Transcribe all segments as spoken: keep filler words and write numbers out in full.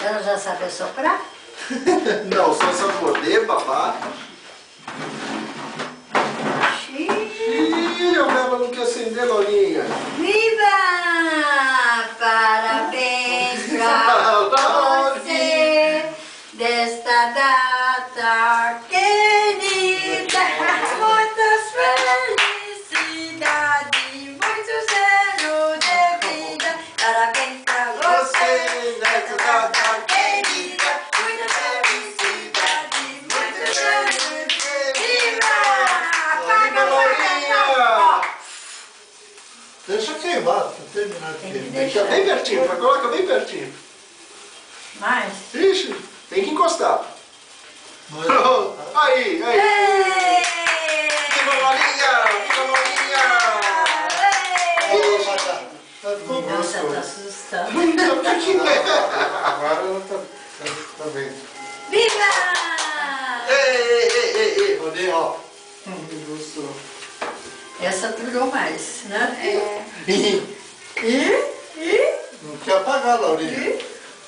Ela já sabe assoprar? Não, só saborear, babá. Ih, a vela não quer acender, Laurinha. Viva! Parabéns pra você desta data querida. Muitas felicidades, muitos anos de vida. Parabéns pra você desta data querida. Muitas felicidades, muitos anos de vida. Apaga a Laurinha! Deixa queimar, pra terminar de Tem que queimar. deixar. Deixa bem pertinho, mas coloca bem pertinho. Mais? Ixi, tem que encostar. Mas, Pronto. Aí, aí. Ei! Viva Laurinha! Viva Laurinha! Vamos apagar. Tá bom, Nossa, gostou. tá assustando. Agora ela tá, tá, tá bem. Viva! Ei, ei, ei, ei, ei. Olha, ó. Hum, gostou. Essa durou mais, né? É. E? E? E? Não quer apagar, Laurinha. E?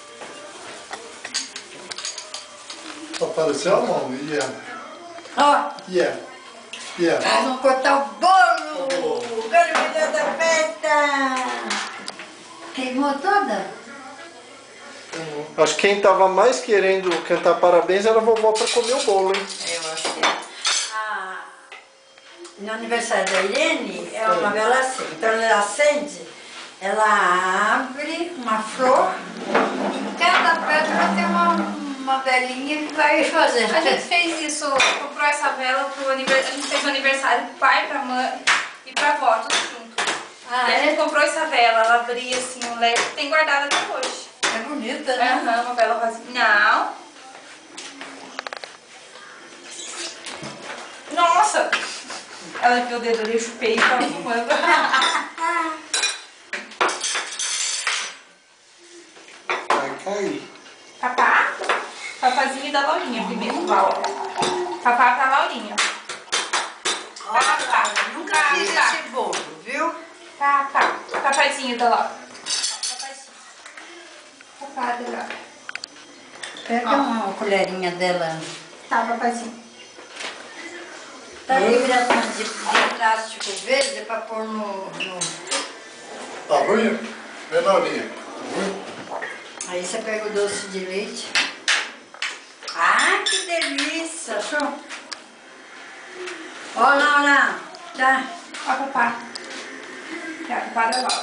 Apareceu a mão. Yeah. Ó, Yeah. Yeah. nós vamos cortar o bolo! Gargalhada da festa! Queimou toda? Acho que quem tava mais querendo cantar parabéns era a vovó pra comer o bolo, hein? Eu acho que é. Ah, no aniversário da Irene é uma vela assim. Então ela acende, ela abre uma flor e cada pedra tem uma, uma velinha que vai fazendo. A gente fez isso, comprou essa vela pro aniversário, a gente fez o aniversário pro pai, pra mãe e pra avó, tudo junto. Ah, E a gente é? comprou essa vela, ela abria assim um leque, tem guardado até hoje. É bonita, né? Aham, uma vela rosinha. Não. Nossa! Ela enfiou o dedo ali, eu chupei e tava fumando. Vai cair. Papá? Papazinho da Laurinha primeiro, Val. Papá pra Laurinha. Papá. Nunca fiz Papá. esse bolo, viu? Papá. Papazinho da Laura. Papazinho. Papá da Laura. Pega uma colherinha dela. Tá, papazinho. Tá aí gravando de, de plástico verde pra pôr no, no... Tá ruim? Vê, Laurinha. Tá ruim? Aí você pega o doce de leite. Ah, que delícia! Achou? Ó, Laura! Tá. Ó, papá. É a papá da Laura.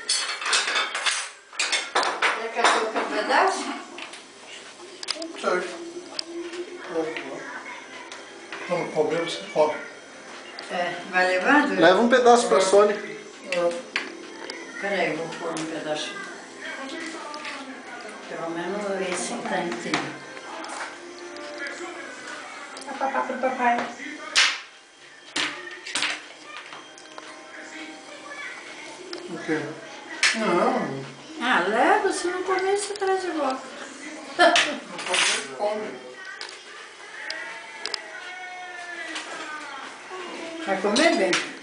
Já quer colocar um pedaço? Não sei. Vamos comer, você come. É, vai levando? Leva um pedaço pra Sônia. Peraí, eu vou pôr um pedaço. Pelo menos esse tá inteiro. A papá pro papai. O quê? Não, Ah, leva, se não comer, você traz de volta. não come, come. Vai comer bem?